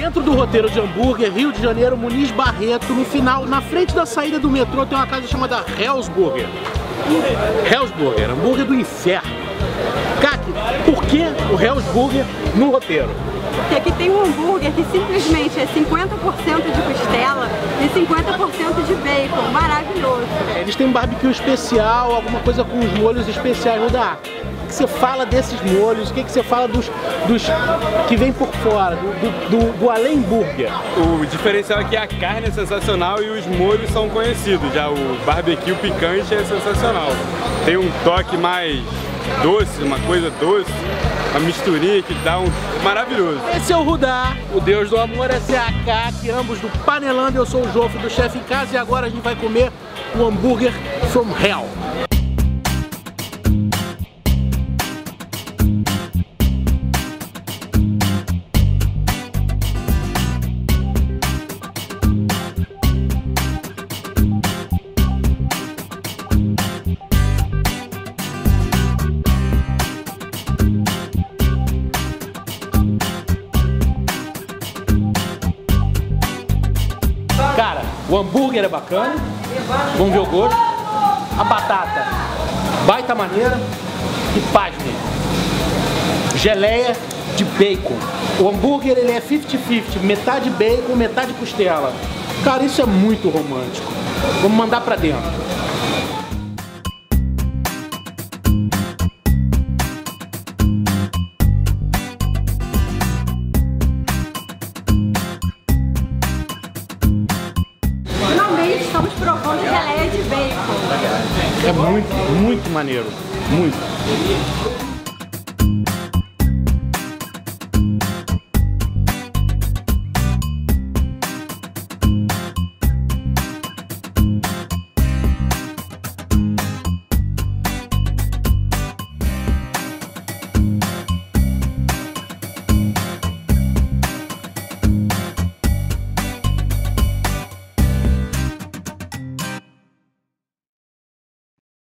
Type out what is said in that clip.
Dentro do roteiro de hambúrguer, Rio de Janeiro, Muniz Barreto, no final, na frente da saída do metrô, tem uma casa chamada Hell's Burger. Hell's Burger, hambúrguer do inferno. Kaki, por que o Hell's Burger no roteiro? Porque aqui tem um hambúrguer que simplesmente é 50% de costela e 50% de bacon, maravilhoso. Eles têm um barbecue especial, alguma coisa com os molhos especiais, Rudá. O que você fala desses molhos? O que você fala dos que vem por fora, do além burger? O diferencial é que a carne é sensacional e os molhos são conhecidos. Já o barbecue picante é sensacional. Tem um toque mais doce, uma coisa doce, uma misturinha que dá um maravilhoso. Esse é o Rudá, o Deus do amor, essa é a Kaki, ambos do Panelando. Eu sou o Jofre do Chefe em Casa e agora a gente vai comer o hambúrguer from Hell. Cara, o hambúrguer é bacana, vamos ver o gosto. A batata, baita maneira. E pasme, geleia de bacon. O hambúrguer ele é 50-50, metade bacon, metade costela. Cara, isso é muito romântico. Vamos mandar pra dentro. Estamos provando geleia de bacon. É muito, muito maneiro. Muito.